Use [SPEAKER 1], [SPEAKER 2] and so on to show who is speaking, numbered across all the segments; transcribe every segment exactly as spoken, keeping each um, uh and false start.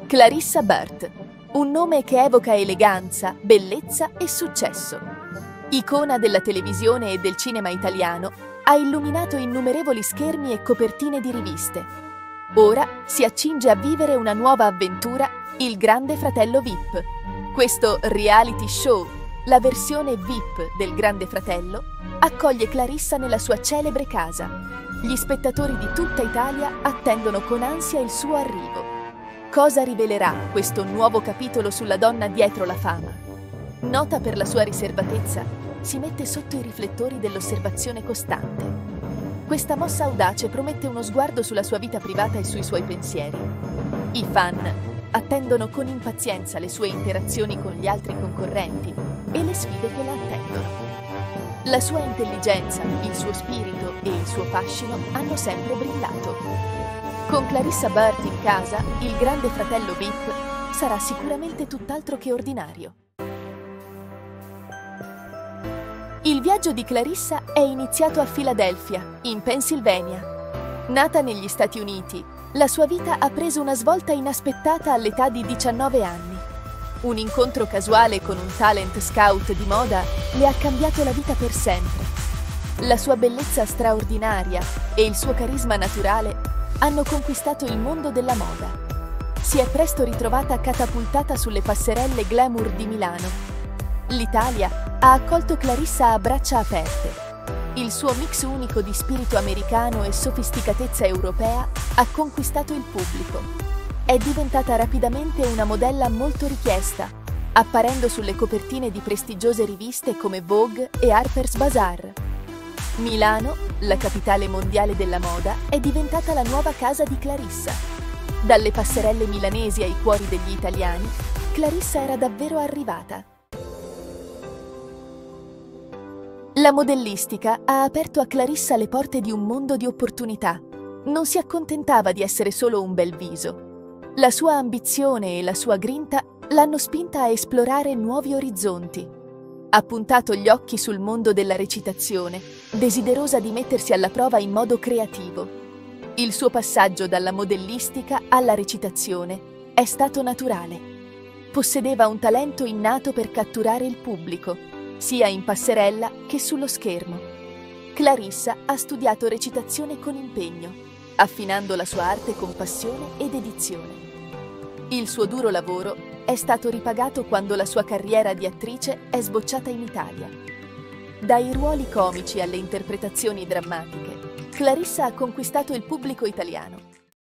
[SPEAKER 1] Clarissa Burt, un nome che evoca eleganza, bellezza e successo. Icona della televisione e del cinema italiano, ha illuminato innumerevoli schermi e copertine di riviste. Ora si accinge a vivere una nuova avventura, Il Grande Fratello V I P. Questo reality show, la versione V I P del Grande Fratello, accoglie Clarissa nella sua celebre casa. Gli spettatori di tutta Italia attendono con ansia il suo arrivo. Cosa rivelerà questo nuovo capitolo sulla donna dietro la fama? Nota per la sua riservatezza, si mette sotto i riflettori dell'osservazione costante. Questa mossa audace promette uno sguardo sulla sua vita privata e sui suoi pensieri. I fan attendono con impazienza le sue interazioni con gli altri concorrenti e le sfide che la attendono. La sua intelligenza, il suo spirito e il suo fascino hanno sempre brillato. Con Clarissa Burt in casa, il Grande Fratello V I P sarà sicuramente tutt'altro che ordinario. Il viaggio di Clarissa è iniziato a Filadelfia, in Pennsylvania. Nata negli Stati Uniti, la sua vita ha preso una svolta inaspettata all'età di diciannove anni. Un incontro casuale con un talent scout di moda le ha cambiato la vita per sempre. La sua bellezza straordinaria e il suo carisma naturale hanno conquistato il mondo della moda. Si è presto ritrovata catapultata sulle passerelle glamour di Milano. L'Italia ha accolto Clarissa a braccia aperte. Il suo mix unico di spirito americano e sofisticatezza europea ha conquistato il pubblico. È diventata rapidamente una modella molto richiesta, apparendo sulle copertine di prestigiose riviste come Vogue e Harper's Bazaar. Milano, la capitale mondiale della moda, è diventata la nuova casa di Clarissa. Dalle passerelle milanesi ai cuori degli italiani, Clarissa era davvero arrivata. La modellistica ha aperto a Clarissa le porte di un mondo di opportunità. Non si accontentava di essere solo un bel viso. La sua ambizione e la sua grinta l'hanno spinta a esplorare nuovi orizzonti. Ha puntato gli occhi sul mondo della recitazione, desiderosa di mettersi alla prova in modo creativo. Il suo passaggio dalla modellistica alla recitazione è stato naturale. Possedeva un talento innato per catturare il pubblico, sia in passerella che sullo schermo. Clarissa ha studiato recitazione con impegno, affinando la sua arte con passione e dedizione. Il suo duro lavoro è stato ripagato quando la sua carriera di attrice è sbocciata in Italia. Dai ruoli comici alle interpretazioni drammatiche, Clarissa ha conquistato il pubblico italiano.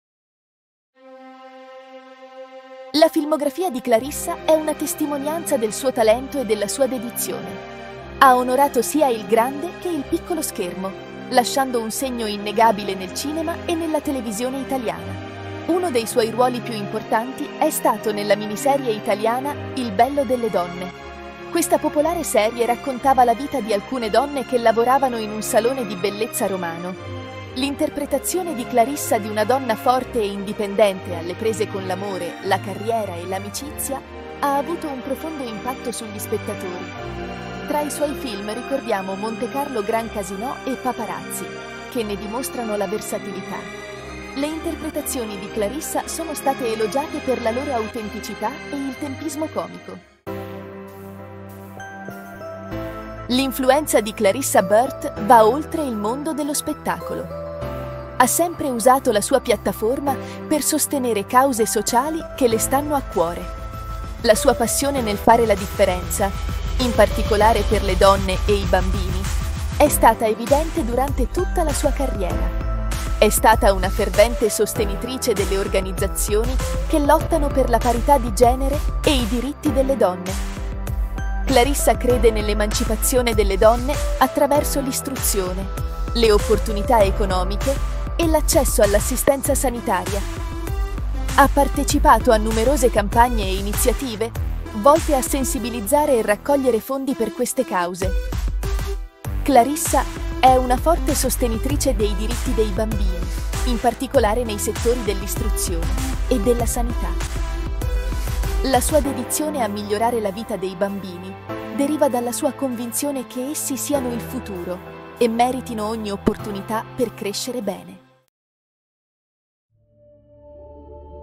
[SPEAKER 1] La filmografia di Clarissa è una testimonianza del suo talento e della sua dedizione. Ha onorato sia il grande che il piccolo schermo, lasciando un segno innegabile nel cinema e nella televisione italiana. Uno dei suoi ruoli più importanti è stato nella miniserie italiana Il bello delle donne. Questa popolare serie raccontava la vita di alcune donne che lavoravano in un salone di bellezza romano. L'interpretazione di Clarissa di una donna forte e indipendente alle prese con l'amore, la carriera e l'amicizia ha avuto un profondo impatto sugli spettatori. Tra i suoi film ricordiamo Montecarlo Gran Casinò e Paparazzi, che ne dimostrano la versatilità. Le interpretazioni di Clarissa sono state elogiate per la loro autenticità e il tempismo comico. L'influenza di Clarissa Burt va oltre il mondo dello spettacolo. Ha sempre usato la sua piattaforma per sostenere cause sociali che le stanno a cuore. La sua passione nel fare la differenza, in particolare per le donne e i bambini, è stata evidente durante tutta la sua carriera. È stata una fervente sostenitrice delle organizzazioni che lottano per la parità di genere e i diritti delle donne. Clarissa crede nell'emancipazione delle donne attraverso l'istruzione, le opportunità economiche e l'accesso all'assistenza sanitaria. Ha partecipato a numerose campagne e iniziative volte a sensibilizzare e raccogliere fondi per queste cause. Clarissa è una forte sostenitrice dei diritti dei bambini, in particolare nei settori dell'istruzione e della sanità. La sua dedizione a migliorare la vita dei bambini deriva dalla sua convinzione che essi siano il futuro e meritino ogni opportunità per crescere bene.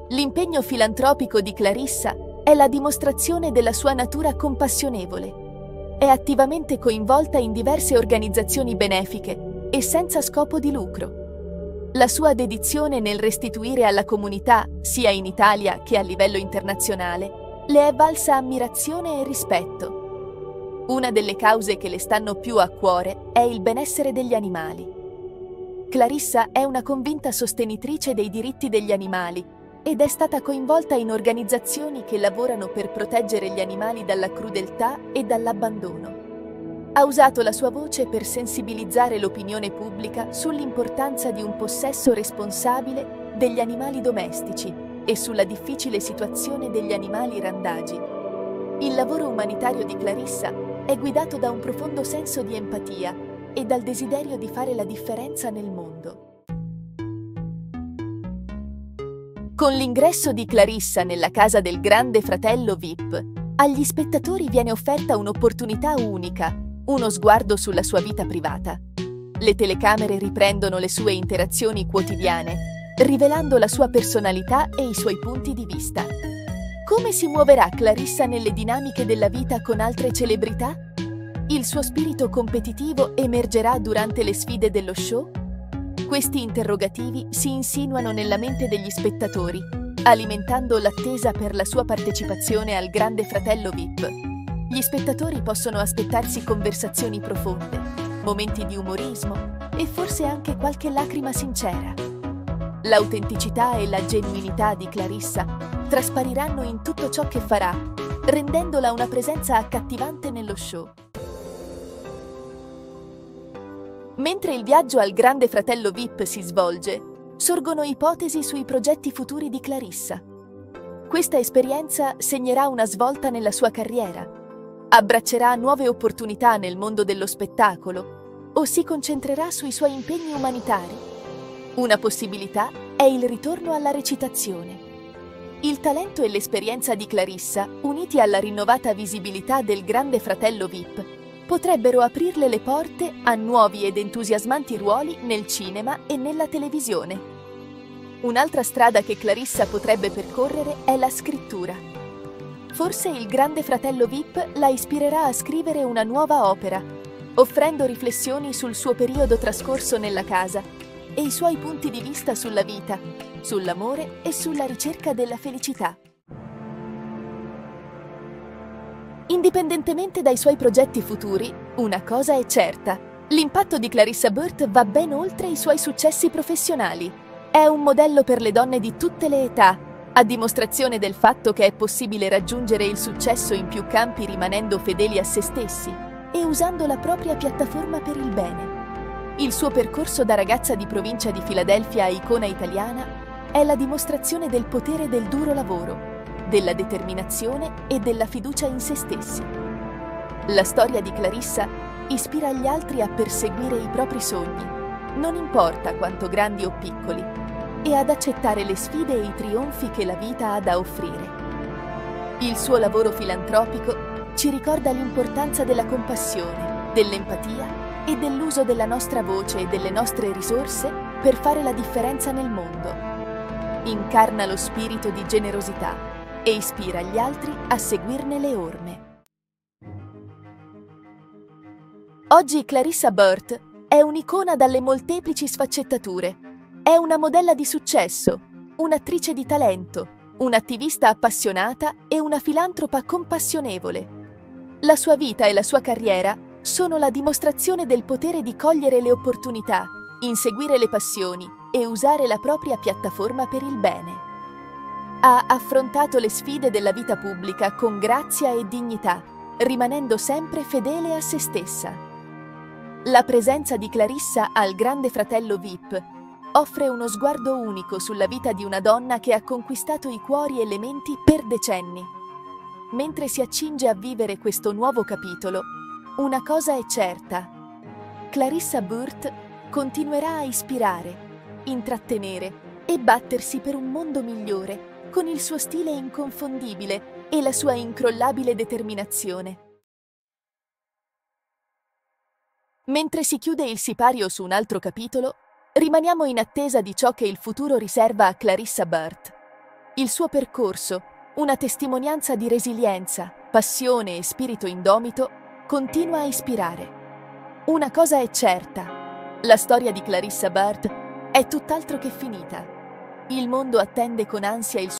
[SPEAKER 1] L'impegno filantropico di Clarissa è la dimostrazione della sua natura compassionevole. È attivamente coinvolta in diverse organizzazioni benefiche e senza scopo di lucro. La sua dedizione nel restituire alla comunità, sia in Italia che a livello internazionale, le è valsa ammirazione e rispetto. Una delle cause che le stanno più a cuore è il benessere degli animali. Clarissa è una convinta sostenitrice dei diritti degli animali ed è stata coinvolta in organizzazioni che lavorano per proteggere gli animali dalla crudeltà e dall'abbandono. Ha usato la sua voce per sensibilizzare l'opinione pubblica sull'importanza di un possesso responsabile degli animali domestici e sulla difficile situazione degli animali randagi. Il lavoro umanitario di Clarissa è guidato da un profondo senso di empatia e dal desiderio di fare la differenza nel mondo. Con l'ingresso di Clarissa nella casa del Grande Fratello V I P, agli spettatori viene offerta un'opportunità unica, uno sguardo sulla sua vita privata. Le telecamere riprendono le sue interazioni quotidiane, rivelando la sua personalità e i suoi punti di vista. Come si muoverà Clarissa nelle dinamiche della vita con altre celebrità? Il suo spirito competitivo emergerà durante le sfide dello show? Questi interrogativi si insinuano nella mente degli spettatori, alimentando l'attesa per la sua partecipazione al Grande Fratello V I P. Gli spettatori possono aspettarsi conversazioni profonde, momenti di umorismo e forse anche qualche lacrima sincera. L'autenticità e la genuinità di Clarissa traspariranno in tutto ciò che farà, rendendola una presenza accattivante nello show. Mentre il viaggio al Grande Fratello V I P si svolge, sorgono ipotesi sui progetti futuri di Clarissa. Questa esperienza segnerà una svolta nella sua carriera. Abbraccerà nuove opportunità nel mondo dello spettacolo o si concentrerà sui suoi impegni umanitari. Una possibilità è il ritorno alla recitazione. Il talento e l'esperienza di Clarissa, uniti alla rinnovata visibilità del Grande Fratello V I P, potrebbero aprirle le porte a nuovi ed entusiasmanti ruoli nel cinema e nella televisione. Un'altra strada che Clarissa potrebbe percorrere è la scrittura. Forse il Grande Fratello V I P la ispirerà a scrivere una nuova opera, offrendo riflessioni sul suo periodo trascorso nella casa e i suoi punti di vista sulla vita, sull'amore e sulla ricerca della felicità. Indipendentemente dai suoi progetti futuri, una cosa è certa: l'impatto di Clarissa Burt va ben oltre i suoi successi professionali. È un modello per le donne di tutte le età, a dimostrazione del fatto che è possibile raggiungere il successo in più campi rimanendo fedeli a se stessi e usando la propria piattaforma per il bene. Il suo percorso da ragazza di provincia di Filadelfia a icona italiana è la dimostrazione del potere del duro lavoro, della determinazione e della fiducia in se stessi. La storia di Clarissa ispira gli altri a perseguire i propri sogni, non importa quanto grandi o piccoli, e ad accettare le sfide e i trionfi che la vita ha da offrire. Il suo lavoro filantropico ci ricorda l'importanza della compassione, dell'empatia e dell'uso della nostra voce e delle nostre risorse per fare la differenza nel mondo. Incarna lo spirito di generosità e ispira gli altri a seguirne le orme. Oggi Clarissa Burt è un'icona dalle molteplici sfaccettature. È una modella di successo, un'attrice di talento, un'attivista appassionata e una filantropa compassionevole. La sua vita e la sua carriera sono la dimostrazione del potere di cogliere le opportunità, inseguire le passioni e usare la propria piattaforma per il bene. Ha affrontato le sfide della vita pubblica con grazia e dignità, rimanendo sempre fedele a se stessa. La presenza di Clarissa al Grande Fratello V I P offre uno sguardo unico sulla vita di una donna che ha conquistato i cuori e le menti per decenni. Mentre si accinge a vivere questo nuovo capitolo, una cosa è certa: Clarissa Burt continuerà a ispirare, intrattenere e battersi per un mondo migliore, con il suo stile inconfondibile e la sua incrollabile determinazione. Mentre si chiude il sipario su un altro capitolo, rimaniamo in attesa di ciò che il futuro riserva a Clarissa Burt. Il suo percorso, una testimonianza di resilienza, passione e spirito indomito, continua a ispirare. Una cosa è certa: la storia di Clarissa Burt è tutt'altro che finita. Il mondo attende con ansia il suo